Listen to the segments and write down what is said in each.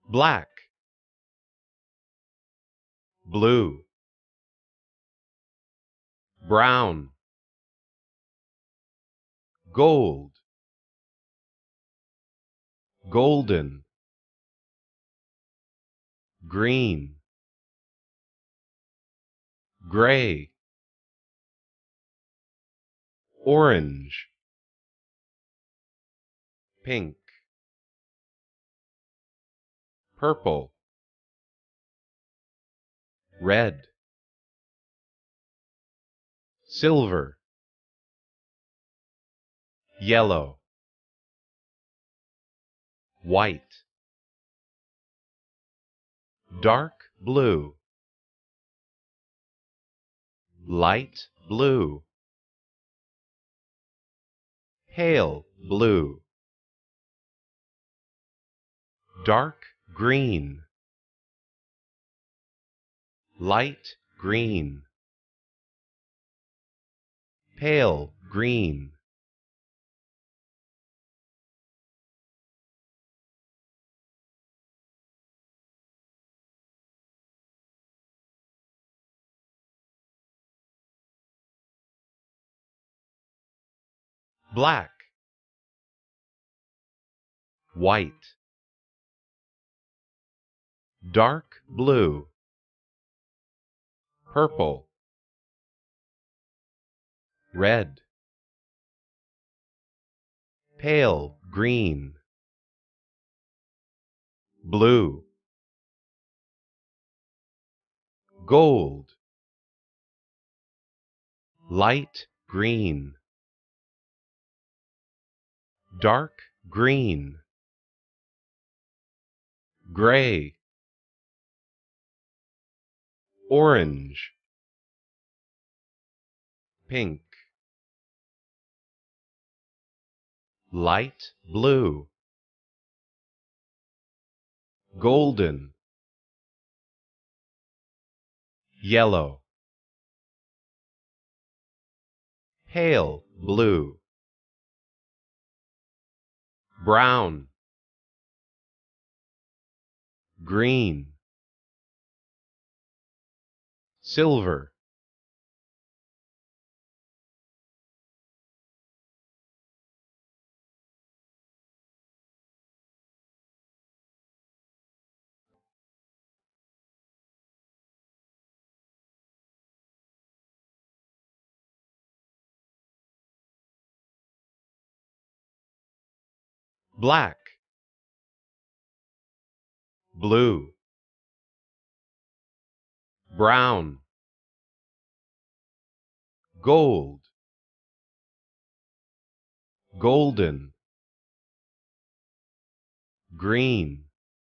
black, blue, brown, gold, golden, green, gray, orange, pink, purple, red, silver, yellow, white, dark blue, light blue, pale blue, dark green, light green, pale green, black, white, dark blue, purple, red, pale green, blue, gold, light green, dark green, gray, orange, pink, light blue, golden, yellow, pale blue, brown, green, silver, black, blue, brown, gold, golden, green,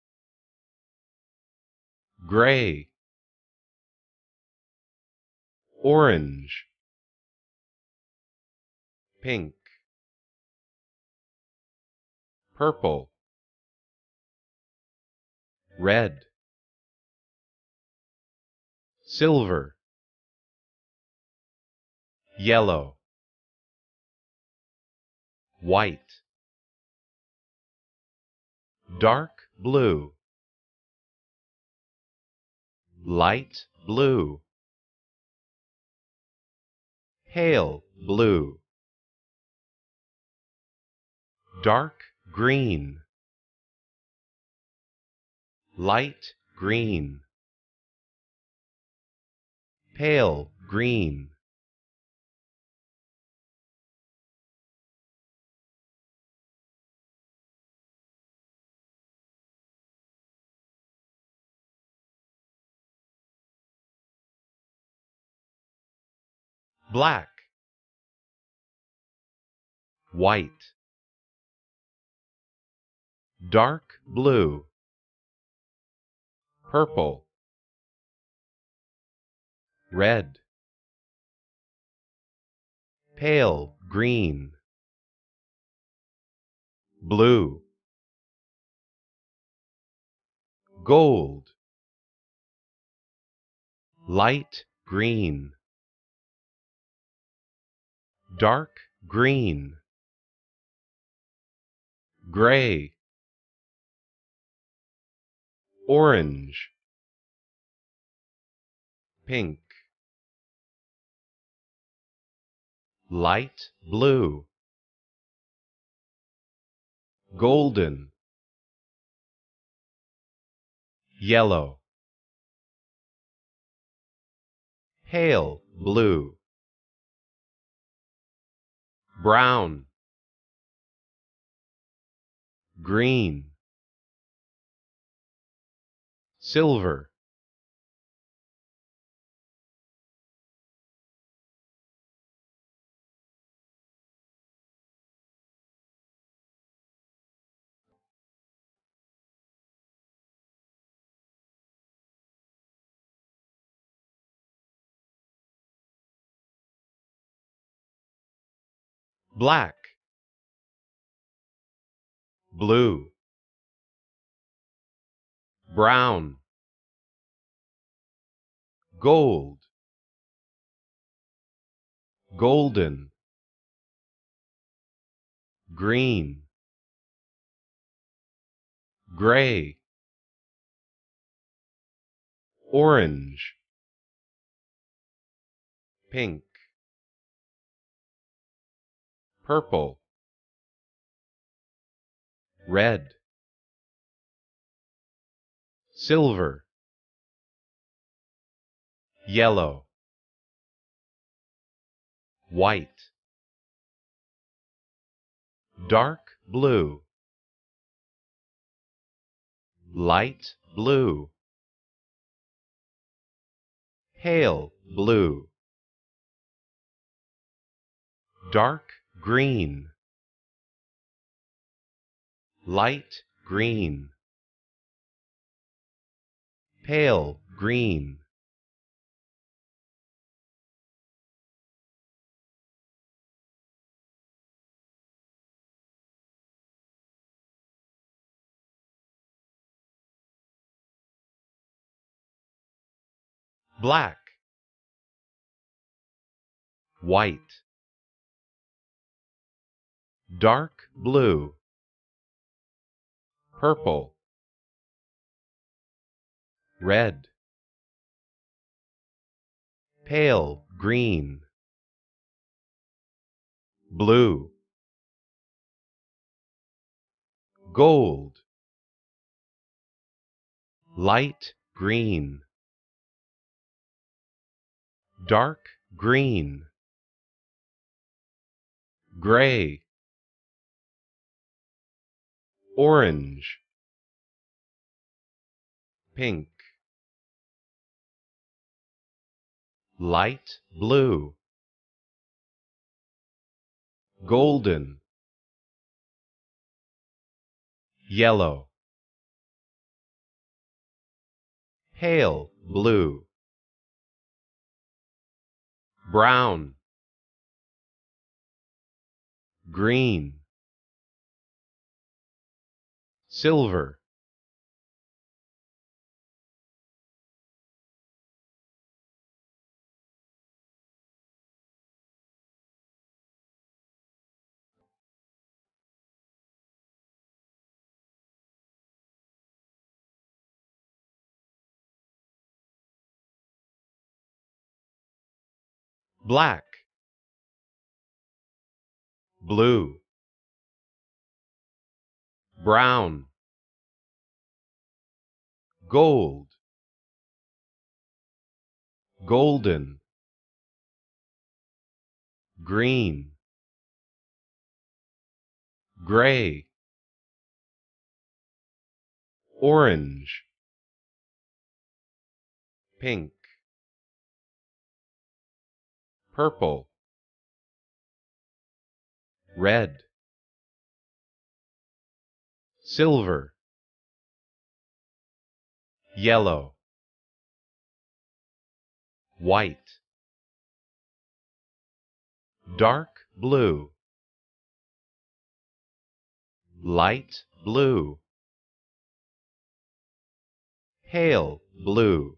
gray, orange, pink, purple, red, silver, yellow, white, dark blue, light blue, pale blue, dark green, light green, pale green, black, white, dark blue, purple, red, pale green, blue, gold, light green, dark green, gray, orange, pink, light blue, golden, yellow, pale blue, brown, green, silver, black, blue, brown, gold, golden, green, gray, orange, pink, purple, red, silver, yellow, white, dark blue, light blue, pale blue, dark green, light green, pale green, black, white, dark blue, purple, red, pale green, blue, gold, light green, dark green, gray, orange, pink, light blue, golden, yellow, pale blue, brown, green, silver, black, blue, brown, gold, golden, green, gray, orange, pink, purple, red, silver, yellow, white, dark blue, light blue, pale blue,